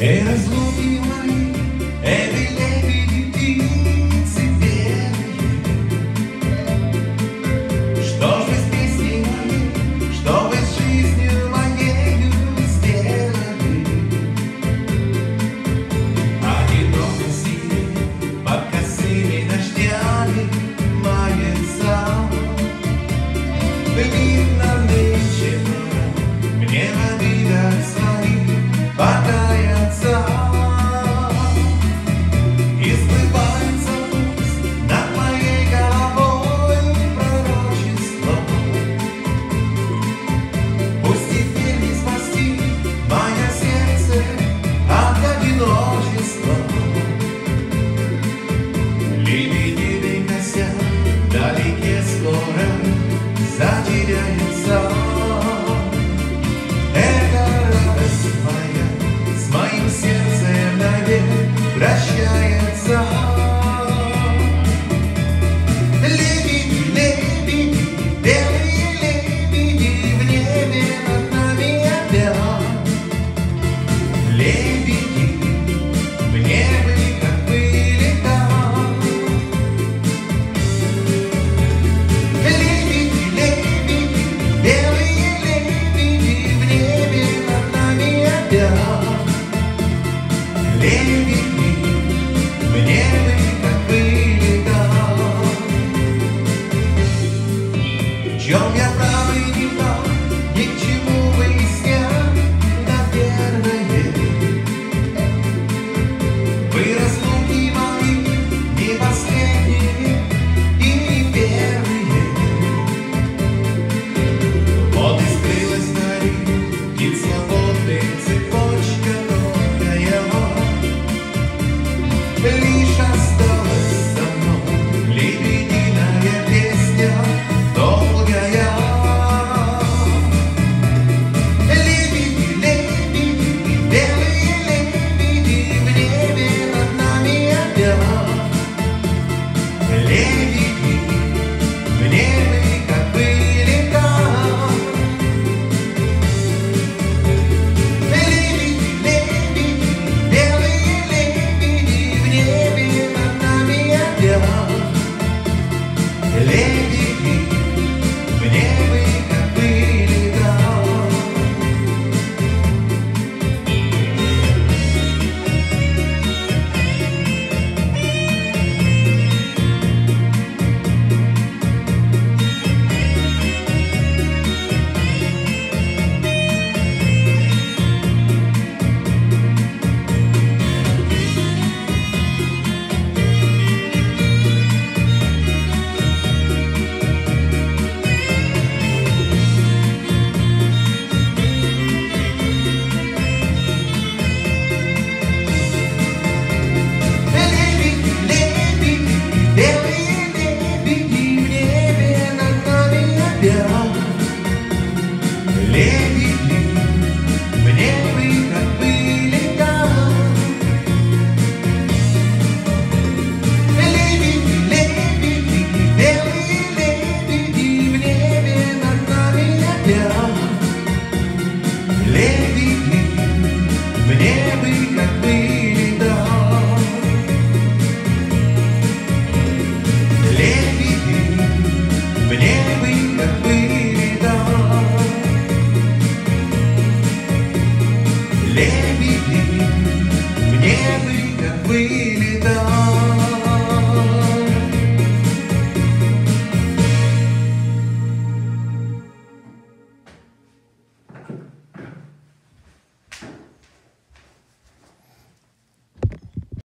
разлуки мои, лебеди, птицы белые. Что ж вы с песней моей, что вы с жизнью моею сделали? Одиноко сидя под косыми дождями мается. Видно нынче пора мне в обидах своих покаяться. И сбывается пусть над моей головой пророчество. Пусть теперь не спасти мое сердце от одиночества. Лебеди кося вдалеке скоро затеряется. Эта радость моя с моим сердцем навек прощается. Лебеди, лебеди, белые лебеди в небе над нами опять. Лебеди в небе, как были там. Лебеди, лебеди, белые лебеди в небе над нами опять. Лебеди в небе, как были там. В чем я прав и не прав, ни к чему выяснять, наверное. Вы разлуки мои не последние и не первые. Вот и скрылась вдали птиц свободных цепочка тонкая. Лишь осталась со мной лебединая песня долгая. Лебеди, лебеди, белые лебеди в небе над нами опять. Лебеди в небе, как были там. Лебеди, лебеди, белые лебеди в небе над нами опять. Лебеди в небе, как были там. Лебеди, лебеди, белые лебеди в небе над нами опять.